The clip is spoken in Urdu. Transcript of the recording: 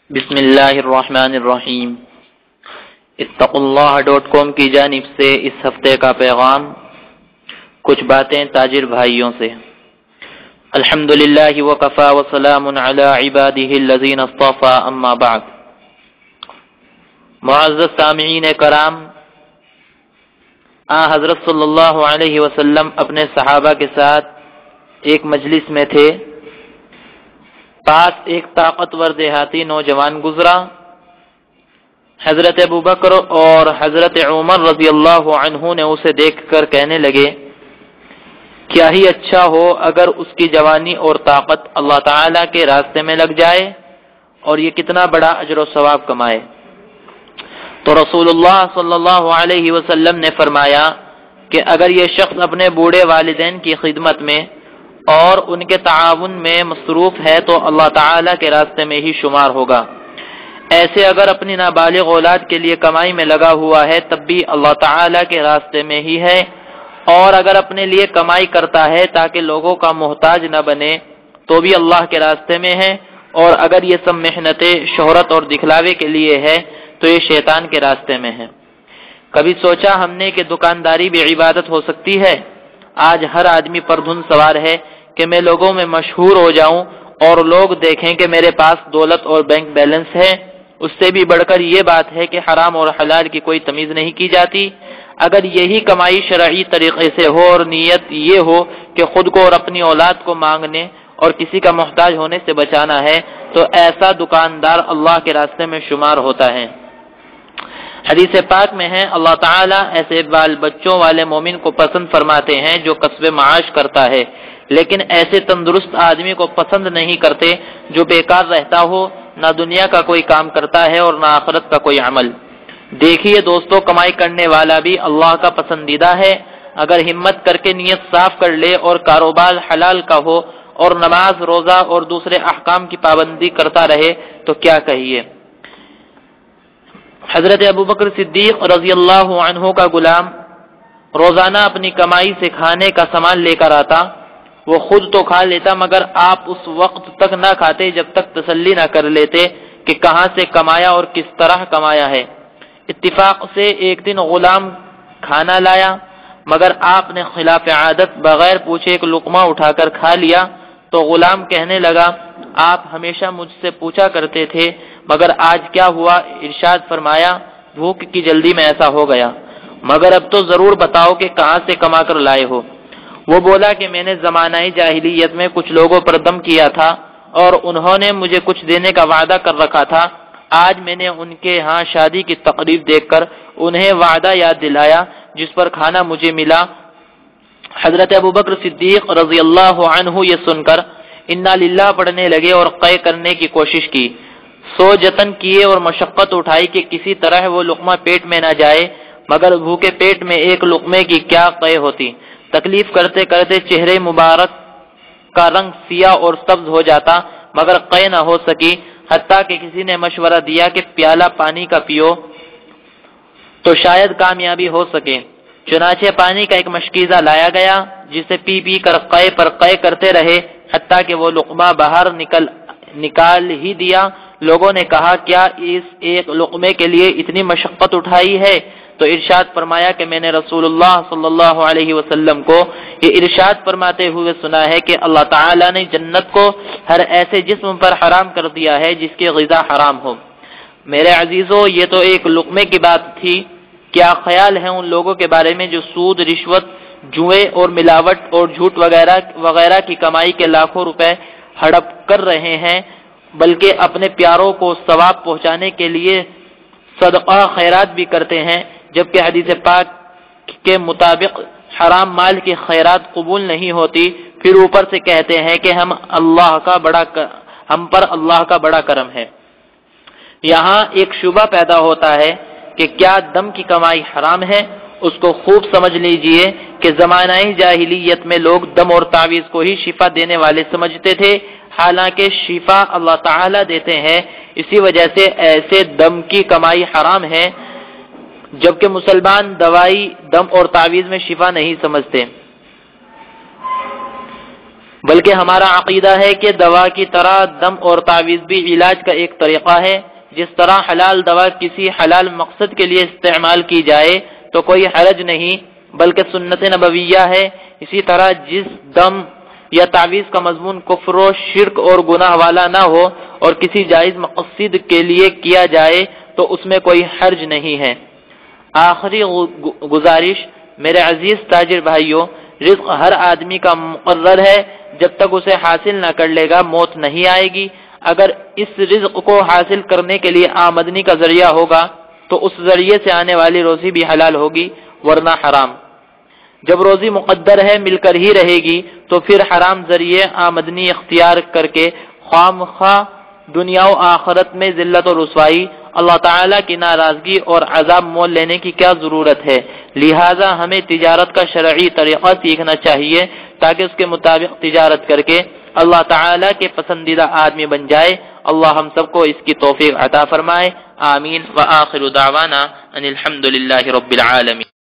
بسم اللہ الرحمن الرحیم۔ اتقوا کی جانب سے اس ہفتے کا پیغام، کچھ باتیں تاجر بھائیوں سے۔ الحمدللہ وکفی وسلام علی عبادہ الذین اصطفی، اما بعد۔ معزز سامعین کرام، حضرت صلی اللہ علیہ وسلم اپنے صحابہ کے ساتھ ایک مجلس میں تھے۔ پاس ایک طاقتور دیہاتی نوجوان گزرا۔ حضرت ابوبکر اور حضرت عمر رضی اللہ عنہ نے اسے دیکھ کر کہنے لگے، کیا ہی اچھا ہو اگر اس کی جوانی اور طاقت اللہ تعالی کے راستے میں لگ جائے اور یہ کتنا بڑا اجر و ثواب کمائے۔ تو رسول اللہ صلی اللہ علیہ وسلم نے فرمایا کہ اگر یہ شخص اپنے بوڑھے والدین کی خدمت میں اور ان کے تعاون میں مصروف ہے تو اللہ تعالی کے راستے میں ہی شمار ہوگا۔ ایسے اگر اپنی نابالغ اولاد کے لیے کمائی میں لگا ہوا ہے تب بھی اللہ تعالی کے راستے میں ہی ہے، اور اگر اپنے لیے کمائی کرتا ہے تاکہ لوگوں کا محتاج نہ بنے تو بھی اللہ کے راستے میں ہے، اور اگر یہ سب محنتیں شہرت اور دکھلاوے کے لیے ہے تو یہ شیطان کے راستے میں ہے۔ کبھی سوچا ہم نے کہ دکانداری بھی عبادت ہو سکتی ہے؟ آج ہر آدمی پر دھن سوار ہے کہ میں لوگوں میں مشہور ہو جاؤں اور لوگ دیکھیں کہ میرے پاس دولت اور بینک بیلنس ہے۔ اس سے بھی بڑھ کر یہ بات ہے کہ حرام اور حلال کی کوئی تمیز نہیں کی جاتی۔ اگر یہی کمائی شرعی طریقے سے ہو اور نیت یہ ہو کہ خود کو اور اپنی اولاد کو مانگنے اور کسی کا محتاج ہونے سے بچانا ہے تو ایسا دکاندار اللہ کے راستے میں شمار ہوتا ہے۔ حدیث پاک میں ہے، اللہ تعالیٰ ایسے بال بچوں والے مومن کو پسند فرماتے ہیں جو کسب معاش کرتا ہے، لیکن ایسے تندرست آدمی کو پسند نہیں کرتے جو بیکار رہتا ہو، نہ دنیا کا کوئی کام کرتا ہے اور نہ آخرت کا کوئی عمل۔ دیکھیے دوستو، کمائی کرنے والا بھی اللہ کا پسندیدہ ہے۔ اگر ہمت کر کے نیت صاف کر لے اور کاروبار حلال کا ہو اور نماز روزہ اور دوسرے احکام کی پابندی کرتا رہے تو کیا کہیے۔ حضرت ابوبکر صدیق رضی اللہ عنہ کا غلام روزانہ اپنی کمائی سے کھانے کا سامان لے کر آتا۔ وہ خود تو کھا لیتا مگر آپ اس وقت تک نہ کھاتے جب تک تسلی نہ کر لیتے کہ کہاں سے کمایا اور کس طرح کمایا ہے۔ اتفاق سے ایک دن غلام کھانا لایا مگر آپ نے خلاف عادت بغیر پوچھے ایک لقمہ اٹھا کر کھا لیا تو غلام کہنے لگا، آپ ہمیشہ مجھ سے پوچھا کرتے تھے مگر آج کیا ہوا؟ ارشاد فرمایا، بھوک کی جلدی میں ایسا ہو گیا، مگر اب تو ضرور بتاؤ کہ کہاں سے کما کر لائے ہو۔ وہ بولا کہ میں نے زمانہ جاہلیت میں کچھ لوگوں پر دم کیا تھا اور انہوں نے مجھے کچھ دینے کا وعدہ کر رکھا تھا۔ آج میں نے ان کے ہاں شادی کی تقریب دیکھ کر انہیں وعدہ یاد دلایا جس پر کھانا مجھے ملا۔ حضرت ابوبکر صدیق رضی اللہ عنہ یہ سن کر انا للہ پڑھنے لگے اور قے کرنے کی کوشش کی۔ سو جتن کیے اور مشقت اٹھائی کہ کسی طرح وہ لقمہ پیٹ میں نہ جائے، مگر بھوکے پیٹ میں ایک لقمے کی کیا قے ہوتی۔ تکلیف کرتے کرتے چہرے مبارک کا رنگ سیاہ اور سبز ہو جاتا مگر قے نہ ہو سکی، حتیٰ کہ کسی نے مشورہ دیا کہ پیالہ پانی کا پیو تو شاید کامیابی ہو سکے۔ چنانچہ پانی کا ایک مشکیزہ لایا گیا جسے پی پی کر قے پر قے کرتے رہے حتیٰ کہ وہ لقمہ باہر نکال ہی دیا۔ لوگوں نے کہا، کیا اس ایک لقمے کے لیے اتنی مشقت اٹھائی ہے؟ تو ارشاد فرمایا کہ میں نے رسول اللہ صلی اللہ علیہ وسلم کو یہ ارشاد فرماتے ہوئے سنا ہے کہ اللہ تعالیٰ نے جنت کو ہر ایسے جسم پر حرام کر دیا ہے جس کی غذا حرام ہو۔ میرے عزیزو، یہ تو ایک لقمے کی بات تھی، کیا خیال ہے ان لوگوں کے بارے میں جو سود، رشوت، جوئے اور ملاوٹ اور جھوٹ وغیرہ کی کمائی کے لاکھوں روپے ہڑپ کر رہے ہیں، بلکہ اپنے پیاروں کو ثواب پہنچانے کے لیے صدقہ خیرات بھی کرتے ہیں، جبکہ حدیث پاک کے مطابق حرام مال کی خیرات قبول نہیں ہوتی، پھر اوپر سے کہتے ہیں کہ ہم پر اللہ کا بڑا کرم ہے۔ یہاں ایک شبہ پیدا ہوتا ہے کہ کیا دم کی کمائی حرام ہے؟ اس کو خوب سمجھ لیجئے کہ زمانہ جاہلیت میں لوگ دم اور تعویذ کو ہی شفا دینے والے سمجھتے تھے، حالانکہ شفا اللہ تعالی دیتے ہیں۔ اسی وجہ سے ایسے دم کی کمائی حرام ہے، جبکہ مسلمان دوائی، دم اور تعویذ میں شفا نہیں سمجھتے۔ بلکہ ہمارا عقیدہ ہے کہ دوا کی طرح دم اور تعویذ بھی علاج کا ایک طریقہ ہے۔ جس طرح حلال دوا کسی حلال مقصد کے لیے استعمال کی جائے تو کوئی حرج نہیں بلکہ سنت نبویہ ہے، اسی طرح جس دم یا تعویذ کا مضمون کفر و شرک اور گناہ والا نہ ہو اور کسی جائز مقصد کے لیے کیا جائے تو اس میں کوئی حرج نہیں ہے۔ آخری گزارش، میرے عزیز تاجر بھائیوں، رزق ہر آدمی کا مقرر ہے، جب تک اسے حاصل نہ کر لے گا موت نہیں آئے گی۔ اگر اس رزق کو حاصل کرنے کے لیے آمدنی کا ذریعہ ہوگا تو اس ذریعے سے آنے والی روزی بھی حلال ہوگی ورنہ حرام۔ جب روزی مقدر ہے مل کر ہی رہے گی تو پھر حرام ذریعے آمدنی اختیار کر کے خواہ دنیا و آخرت میں ذلت و رسوائی، اللہ تعالیٰ کی ناراضگی اور عذاب مول لینے کی کیا ضرورت ہے؟ لہٰذا ہمیں تجارت کا شرعی طریقہ سیکھنا چاہیے تاکہ اس کے مطابق تجارت کر کے اللہ تعالیٰ کے پسندیدہ آدمی بن جائے۔ اللہ ہم سب کو اس کی توفیق عطا فرمائے، آمین۔ وآخر دعوانا ان الحمد للہ رب العالمین۔